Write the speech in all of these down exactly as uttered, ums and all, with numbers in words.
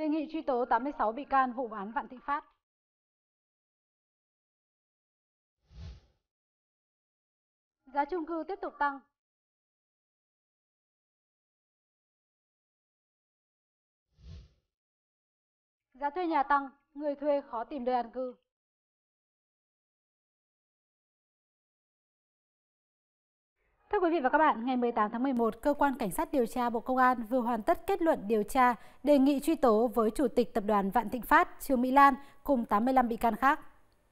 Đề nghị truy tố tám mươi sáu bị can vụ án Vạn Thịnh Phát. Giá chung cư tiếp tục tăng. Giá thuê nhà tăng, người thuê khó tìm nơi an cư. Thưa quý vị và các bạn, ngày mười tám tháng mười một, Cơ quan Cảnh sát điều tra Bộ Công an vừa hoàn tất kết luận điều tra đề nghị truy tố với Chủ tịch Tập đoàn Vạn Thịnh Phát Trương Mỹ Lan cùng tám mươi lăm bị can khác.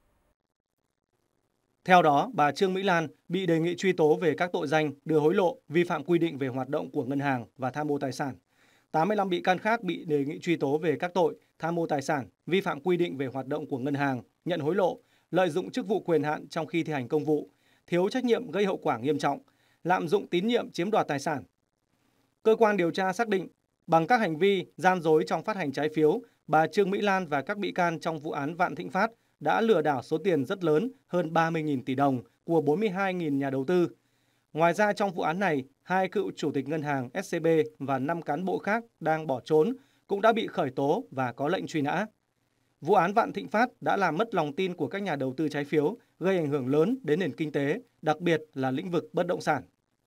Theo đó, bà Trương Mỹ Lan bị đề nghị truy tố về các tội danh đưa hối lộ, vi phạm quy định về hoạt động của ngân hàng và tham mô tài sản. tám mươi lăm bị can khác bị đề nghị truy tố về các tội tham mô tài sản, vi phạm quy định về hoạt động của ngân hàng, nhận hối lộ, lợi dụng chức vụ quyền hạn trong khi thi hành công vụ, thiếu trách nhiệm gây hậu quả nghiêm trọng, lạm dụng tín nhiệm chiếm đoạt tài sản. Cơ quan điều tra xác định, bằng các hành vi gian dối trong phát hành trái phiếu, bà Trương Mỹ Lan và các bị can trong vụ án Vạn Thịnh Phát đã lừa đảo số tiền rất lớn, hơn ba mươi nghìn tỷ đồng của bốn mươi hai nghìn nhà đầu tư. Ngoài ra, trong vụ án này, hai cựu chủ tịch ngân hàng ét xê bê và năm cán bộ khác đang bỏ trốn cũng đã bị khởi tố và có lệnh truy nã. Vụ án Vạn Thịnh Phát đã làm mất lòng tin của các nhà đầu tư trái phiếu, gây ảnh hưởng lớn đến nền kinh tế, đặc biệt là lĩnh vực bất động sản.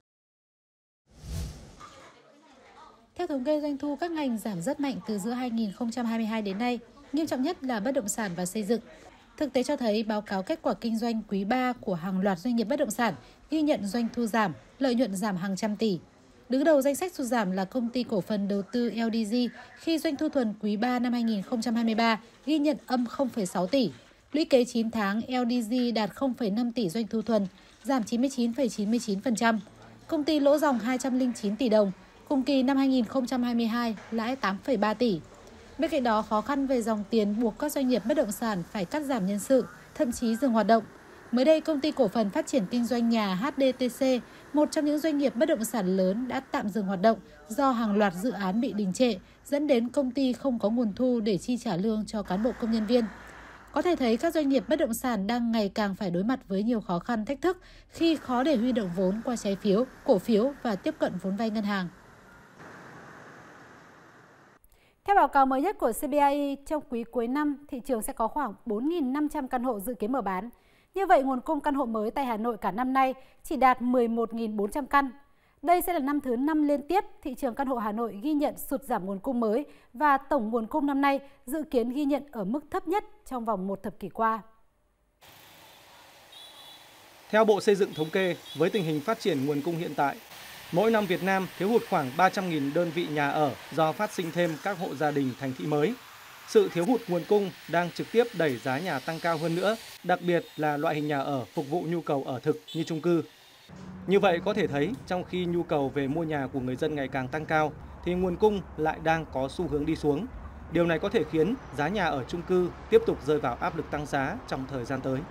Theo thống kê, doanh thu các ngành giảm rất mạnh từ giữa hai nghìn không trăm hai mươi hai đến nay, nghiêm trọng nhất là bất động sản và xây dựng. Thực tế cho thấy báo cáo kết quả kinh doanh quý ba của hàng loạt doanh nghiệp bất động sản ghi nhận doanh thu giảm, lợi nhuận giảm hàng trăm tỷ. Đứng đầu danh sách sụt giảm là công ty cổ phần đầu tư lờ đê giê khi doanh thu thuần quý ba năm hai nghìn không trăm hai mươi ba ghi nhận âm không phẩy sáu tỷ. Lũy kế chín tháng, lờ đê giê đạt không phẩy năm tỷ doanh thu thuần, giảm chín mươi chín phẩy chín mươi chín phần trăm. Công ty lỗ ròng hai trăm lẻ chín tỷ đồng, cùng kỳ năm hai nghìn không trăm hai mươi hai lãi tám phẩy ba tỷ. Bên cạnh đó, khó khăn về dòng tiền buộc các doanh nghiệp bất động sản phải cắt giảm nhân sự, thậm chí dừng hoạt động. Mới đây, Công ty Cổ phần Phát triển Kinh doanh Nhà hát đê tê xê, một trong những doanh nghiệp bất động sản lớn đã tạm dừng hoạt động do hàng loạt dự án bị đình trệ, dẫn đến công ty không có nguồn thu để chi trả lương cho cán bộ công nhân viên. Có thể thấy các doanh nghiệp bất động sản đang ngày càng phải đối mặt với nhiều khó khăn thách thức khi khó để huy động vốn qua trái phiếu, cổ phiếu và tiếp cận vốn vay ngân hàng. Theo báo cáo mới nhất của xê bê i i, trong quý cuối năm, thị trường sẽ có khoảng bốn nghìn năm trăm căn hộ dự kiến mở bán. Như vậy, nguồn cung căn hộ mới tại Hà Nội cả năm nay chỉ đạt mười một nghìn bốn trăm căn. Đây sẽ là năm thứ năm liên tiếp thị trường căn hộ Hà Nội ghi nhận sụt giảm nguồn cung mới và tổng nguồn cung năm nay dự kiến ghi nhận ở mức thấp nhất trong vòng một thập kỷ qua. Theo Bộ Xây dựng thống kê, với tình hình phát triển nguồn cung hiện tại, mỗi năm Việt Nam thiếu hụt khoảng ba trăm nghìn đơn vị nhà ở do phát sinh thêm các hộ gia đình thành thị mới. Sự thiếu hụt nguồn cung đang trực tiếp đẩy giá nhà tăng cao hơn nữa, đặc biệt là loại hình nhà ở phục vụ nhu cầu ở thực như chung cư. Như vậy có thể thấy, trong khi nhu cầu về mua nhà của người dân ngày càng tăng cao, thì nguồn cung lại đang có xu hướng đi xuống. Điều này có thể khiến giá nhà ở chung cư tiếp tục rơi vào áp lực tăng giá trong thời gian tới.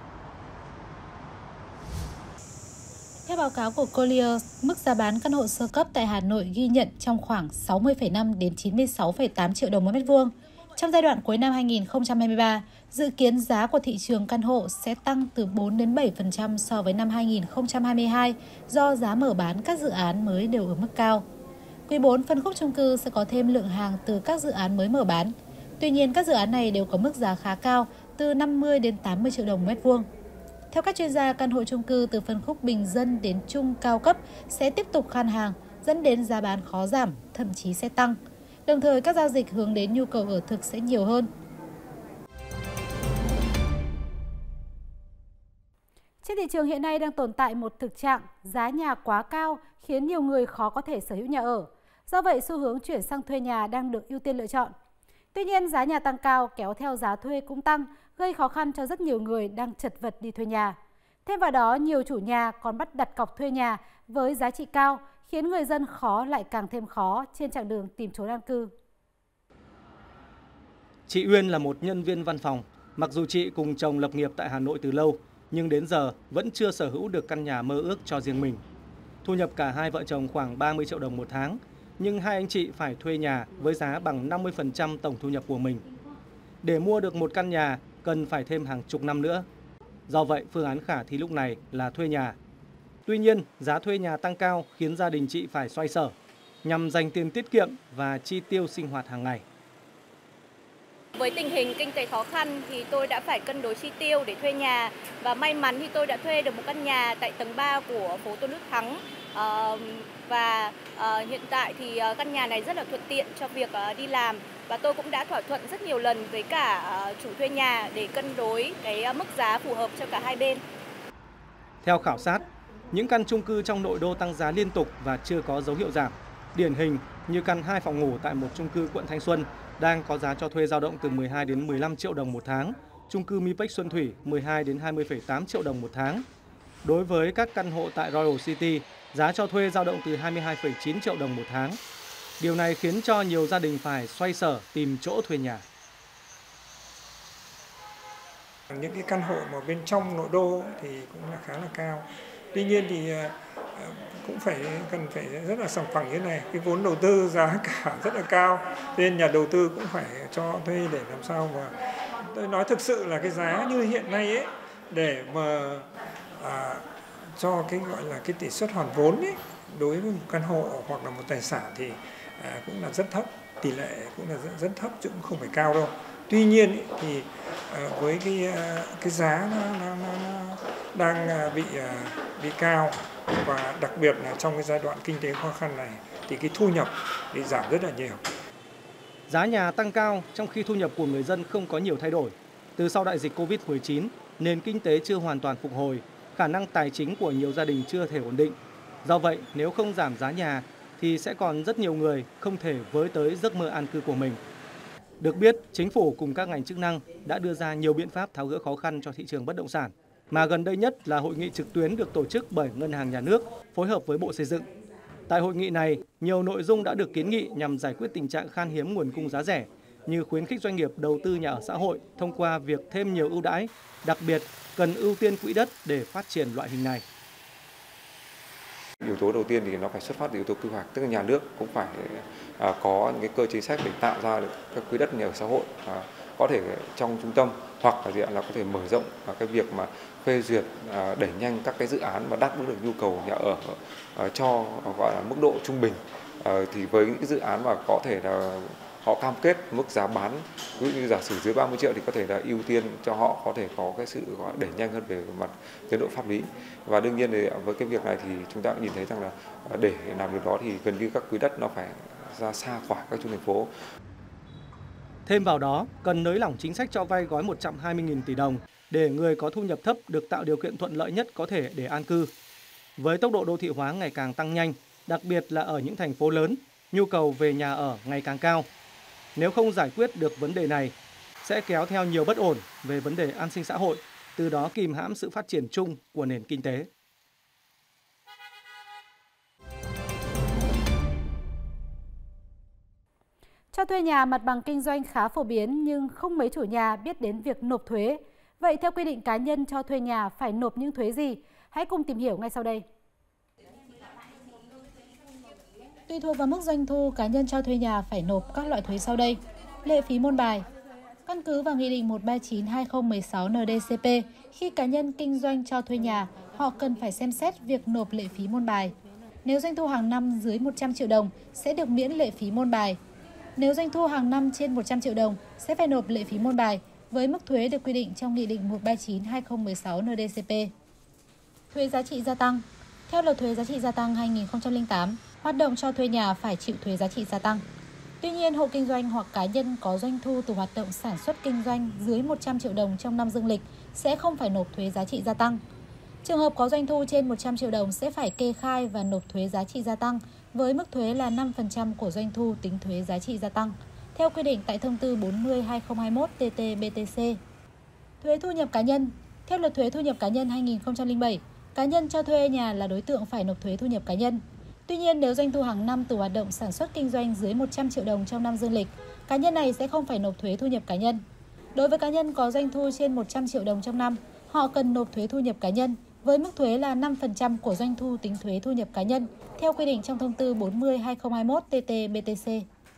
Theo báo cáo của Colliers, mức giá bán căn hộ sơ cấp tại Hà Nội ghi nhận trong khoảng sáu mươi phẩy năm đến chín mươi sáu phẩy tám triệu đồng mỗi mét vuông. Trong giai đoạn cuối năm hai nghìn không trăm hai mươi ba, dự kiến giá của thị trường căn hộ sẽ tăng từ bốn đến bảy phần trăm so với năm hai nghìn không trăm hai mươi hai do giá mở bán các dự án mới đều ở mức cao. Quý bốn, phân khúc chung cư sẽ có thêm lượng hàng từ các dự án mới mở bán. Tuy nhiên, các dự án này đều có mức giá khá cao, từ năm mươi đến tám mươi triệu đồng mét vuông. Theo các chuyên gia, căn hộ chung cư từ phân khúc bình dân đến trung cao cấp sẽ tiếp tục khan hàng, dẫn đến giá bán khó giảm, thậm chí sẽ tăng. Đồng thời, các giao dịch hướng đến nhu cầu ở thực sẽ nhiều hơn. Trên thị trường hiện nay đang tồn tại một thực trạng giá nhà quá cao khiến nhiều người khó có thể sở hữu nhà ở. Do vậy, xu hướng chuyển sang thuê nhà đang được ưu tiên lựa chọn. Tuy nhiên, giá nhà tăng cao kéo theo giá thuê cũng tăng, gây khó khăn cho rất nhiều người đang chật vật đi thuê nhà. Thêm vào đó, nhiều chủ nhà còn bắt đặt cọc thuê nhà với giá trị cao, khiến người dân khó lại càng thêm khó trên chặng đường tìm chỗ an cư. Chị Uyên là một nhân viên văn phòng. Mặc dù chị cùng chồng lập nghiệp tại Hà Nội từ lâu, nhưng đến giờ vẫn chưa sở hữu được căn nhà mơ ước cho riêng mình. Thu nhập cả hai vợ chồng khoảng ba mươi triệu đồng một tháng, nhưng hai anh chị phải thuê nhà với giá bằng năm mươi phần trăm tổng thu nhập của mình. Để mua được một căn nhà, cần phải thêm hàng chục năm nữa. Do vậy, phương án khả thi lúc này là thuê nhà. Tuy nhiên, giá thuê nhà tăng cao khiến gia đình chị phải xoay sở nhằm dành tiền tiết kiệm và chi tiêu sinh hoạt hàng ngày. Với tình hình kinh tế khó khăn thì tôi đã phải cân đối chi tiêu để thuê nhà, và may mắn thì tôi đã thuê được một căn nhà tại tầng ba của phố Tôn Đức Thắng. Uh, và uh, hiện tại thì uh, căn nhà này rất là thuận tiện cho việc uh, đi làm, và tôi cũng đã thỏa thuận rất nhiều lần với cả uh, chủ thuê nhà để cân đối cái uh, mức giá phù hợp cho cả hai bên. Theo khảo sát, những căn chung cư trong nội đô tăng giá liên tục và chưa có dấu hiệu giảm. Điển hình như căn hai phòng ngủ tại một chung cư quận Thanh Xuân đang có giá cho thuê dao động từ mười hai đến mười lăm triệu đồng một tháng, chung cư Mipex Xuân Thủy mười hai đến hai mươi phẩy tám triệu đồng một tháng. Đối với các căn hộ tại Royal City, giá cho thuê dao động từ hai mươi hai phẩy chín triệu đồng một tháng. Điều này khiến cho nhiều gia đình phải xoay sở tìm chỗ thuê nhà. Những cái căn hộ mà bên trong nội đô thì cũng là khá là cao. Tuy nhiên thì cũng phải cần phải rất là sòng phẳng như thế này. Cái vốn đầu tư giá cả rất là cao, nên nhà đầu tư cũng phải cho thuê để làm sao mà tôi nói thực sự là cái giá như hiện nay ấy, để mà à, cho cái gọi là cái tỷ suất hoàn vốn ấy, đối với một căn hộ hoặc là một tài sản thì à, cũng là rất thấp, tỷ lệ cũng là rất, rất thấp chứ cũng không phải cao đâu. Tuy nhiên ý, thì à, với cái cái giá nó, nó, nó đang bị bị cao, và đặc biệt là trong cái giai đoạn kinh tế khó khăn này thì cái thu nhập thì giảm rất là nhiều. Giá nhà tăng cao trong khi thu nhập của người dân không có nhiều thay đổi. Từ sau đại dịch Covid mười chín, nền kinh tế chưa hoàn toàn phục hồi, khả năng tài chính của nhiều gia đình chưa thể ổn định. Do vậy, nếu không giảm giá nhà thì sẽ còn rất nhiều người không thể với tới giấc mơ an cư của mình. Được biết, chính phủ cùng các ngành chức năng đã đưa ra nhiều biện pháp tháo gỡ khó khăn cho thị trường bất động sản, mà gần đây nhất là hội nghị trực tuyến được tổ chức bởi Ngân hàng Nhà nước phối hợp với Bộ Xây dựng. Tại hội nghị này, nhiều nội dung đã được kiến nghị nhằm giải quyết tình trạng khan hiếm nguồn cung giá rẻ, như khuyến khích doanh nghiệp đầu tư nhà ở xã hội thông qua việc thêm nhiều ưu đãi, đặc biệt cần ưu tiên quỹ đất để phát triển loại hình này. Yếu tố đầu tiên thì nó phải xuất phát từ yếu tố quy hoạch, tức là nhà nước cũng phải à, có những cái cơ chế sách để tạo ra được các quỹ đất nhà ở xã hội, à, có thể trong trung tâm, hoặc là gì là có thể mở rộng à, cái việc mà phê duyệt à, đẩy nhanh các cái dự án mà đáp ứng được nhu cầu nhà ở à, cho gọi là mức độ trung bình. À, thì với những cái dự án mà có thể là họ cam kết mức giá bán, ví dụ như giả sử dưới ba mươi triệu thì có thể là ưu tiên cho họ có thể có cái sự gọi đẩy nhanh hơn về mặt tiến độ pháp lý. Và đương nhiên thì với cái việc này thì chúng ta cũng nhìn thấy rằng là để làm được đó thì gần như các quỹ đất nó phải ra xa khỏi các trung thành phố. Thêm vào đó, cần nới lỏng chính sách cho vay gói một trăm hai mươi nghìn tỷ đồng để người có thu nhập thấp được tạo điều kiện thuận lợi nhất có thể để an cư. Với tốc độ đô thị hóa ngày càng tăng nhanh, đặc biệt là ở những thành phố lớn, nhu cầu về nhà ở ngày càng cao. Nếu không giải quyết được vấn đề này, sẽ kéo theo nhiều bất ổn về vấn đề an sinh xã hội, từ đó kìm hãm sự phát triển chung của nền kinh tế. Cho thuê nhà mặt bằng kinh doanh khá phổ biến nhưng không mấy chủ nhà biết đến việc nộp thuế. Vậy theo quy định cá nhân cho thuê nhà phải nộp những thuế gì? Hãy cùng tìm hiểu ngay sau đây. Tùy thuộc vào mức doanh thu, cá nhân cho thuê nhà phải nộp các loại thuế sau đây. Lệ phí môn bài. Căn cứ vào Nghị định một trăm ba mươi chín trên hai nghìn không trăm mười sáu N D C P, khi cá nhân kinh doanh cho thuê nhà, họ cần phải xem xét việc nộp lệ phí môn bài. Nếu doanh thu hàng năm dưới một trăm triệu đồng, sẽ được miễn lệ phí môn bài. Nếu doanh thu hàng năm trên một trăm triệu đồng, sẽ phải nộp lệ phí môn bài, với mức thuế được quy định trong Nghị định một trăm ba mươi chín trên hai nghìn không trăm mười sáu N D C P. Thuế giá trị gia tăng. Theo Luật thuế giá trị gia tăng hai nghìn không trăm lẻ tám, hoạt động cho thuê nhà phải chịu thuế giá trị gia tăng. Tuy nhiên, hộ kinh doanh hoặc cá nhân có doanh thu từ hoạt động sản xuất kinh doanh dưới một trăm triệu đồng trong năm dương lịch sẽ không phải nộp thuế giá trị gia tăng. Trường hợp có doanh thu trên một trăm triệu đồng sẽ phải kê khai và nộp thuế giá trị gia tăng với mức thuế là năm phần trăm của doanh thu tính thuế giá trị gia tăng, theo quy định tại Thông tư bốn mươi trên hai nghìn không trăm hai mươi mốt T T B T C. Thuế thu nhập cá nhân. Theo Luật thuế thu nhập cá nhân hai nghìn không trăm lẻ bảy, cá nhân cho thuê nhà là đối tượng phải nộp thuế thu nhập cá nhân. Tuy nhiên, nếu doanh thu hàng năm từ hoạt động sản xuất kinh doanh dưới một trăm triệu đồng trong năm dương lịch, cá nhân này sẽ không phải nộp thuế thu nhập cá nhân. Đối với cá nhân có doanh thu trên một trăm triệu đồng trong năm, họ cần nộp thuế thu nhập cá nhân với mức thuế là năm phần trăm của doanh thu tính thuế thu nhập cá nhân, theo quy định trong Thông tư bốn mươi trên hai nghìn không trăm hai mươi mốt T T B T C.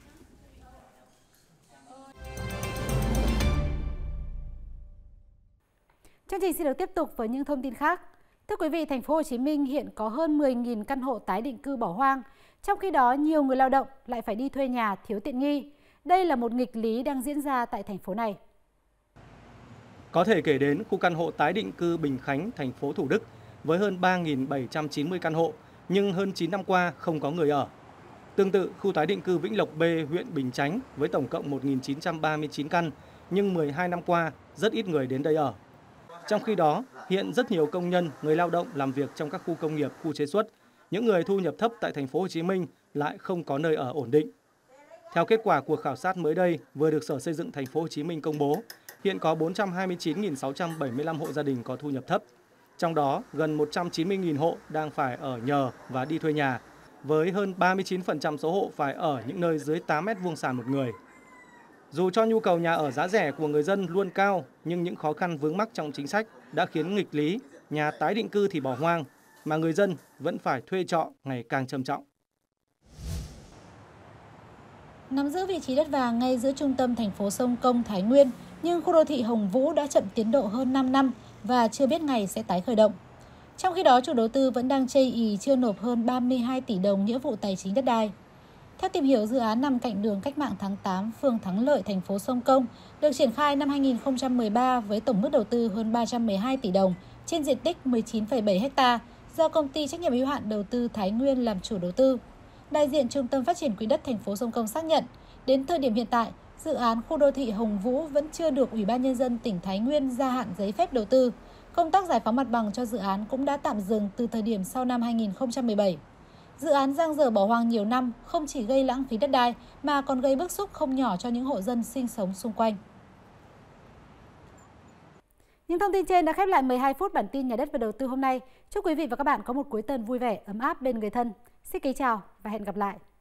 Chương trình xin được tiếp tục với những thông tin khác. Thưa quý vị, thành phố Hồ Chí Minh hiện có hơn mười nghìn căn hộ tái định cư bỏ hoang. Trong khi đó, nhiều người lao động lại phải đi thuê nhà thiếu tiện nghi. Đây là một nghịch lý đang diễn ra tại thành phố này. Có thể kể đến khu căn hộ tái định cư Bình Khánh, thành phố Thủ Đức với hơn ba nghìn bảy trăm chín mươi căn hộ, nhưng hơn chín năm qua không có người ở. Tương tự, khu tái định cư Vĩnh Lộc B, huyện Bình Chánh với tổng cộng một nghìn chín trăm ba mươi chín căn, nhưng mười hai năm qua rất ít người đến đây ở. Trong khi đó, hiện rất nhiều công nhân, người lao động làm việc trong các khu công nghiệp, khu chế xuất, những người thu nhập thấp tại thành phố Hồ Chí Minh lại không có nơi ở ổn định. Theo kết quả cuộc khảo sát mới đây vừa được Sở Xây dựng thành phố Hồ Chí Minh công bố, hiện có bốn trăm hai mươi chín nghìn sáu trăm bảy mươi lăm hộ gia đình có thu nhập thấp. Trong đó, gần một trăm chín mươi nghìn hộ đang phải ở nhờ và đi thuê nhà, với hơn ba mươi chín phần trăm số hộ phải ở những nơi dưới tám mét vuông sàn một người. Dù cho nhu cầu nhà ở giá rẻ của người dân luôn cao, nhưng những khó khăn vướng mắc trong chính sách đã khiến nghịch lý nhà tái định cư thì bỏ hoang, mà người dân vẫn phải thuê trọ ngày càng trầm trọng. Nắm giữ vị trí đất vàng ngay giữa trung tâm thành phố Sông Công, Thái Nguyên, nhưng khu đô thị Hồng Vũ đã chậm tiến độ hơn năm năm và chưa biết ngày sẽ tái khởi động. Trong khi đó, chủ đầu tư vẫn đang chây ỳ chưa nộp hơn ba mươi hai tỷ đồng nghĩa vụ tài chính đất đai. Theo tìm hiểu, dự án nằm cạnh đường Cách mạng tháng tám, phường Thắng Lợi, thành phố Sông Công, được triển khai năm hai nghìn không trăm mười ba với tổng mức đầu tư hơn ba trăm mười hai tỷ đồng trên diện tích mười chín phẩy bảy héc ta do công ty trách nhiệm hữu hạn đầu tư Thái Nguyên làm chủ đầu tư. Đại diện Trung tâm Phát triển Quỹ đất thành phố Sông Công xác nhận, đến thời điểm hiện tại, dự án khu đô thị Hồng Vũ vẫn chưa được Ủy ban Nhân dân tỉnh Thái Nguyên gia hạn giấy phép đầu tư. Công tác giải phóng mặt bằng cho dự án cũng đã tạm dừng từ thời điểm sau năm hai nghìn không trăm mười bảy. Dự án dang dở bỏ hoang nhiều năm không chỉ gây lãng phí đất đai mà còn gây bức xúc không nhỏ cho những hộ dân sinh sống xung quanh. Những thông tin trên đã khép lại mười hai phút bản tin Nhà đất và đầu tư hôm nay. Chúc quý vị và các bạn có một cuối tuần vui vẻ, ấm áp bên người thân. Xin kính chào và hẹn gặp lại.